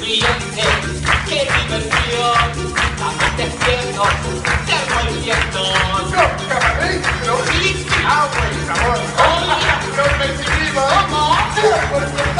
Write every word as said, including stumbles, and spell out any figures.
sonriente, qué diversión. Estás despierto, termo el viento. ¡No, camarero! Sí, ¡Agua y sabor! hola, ¡Lo recibimos! ¿cómo? ¡Por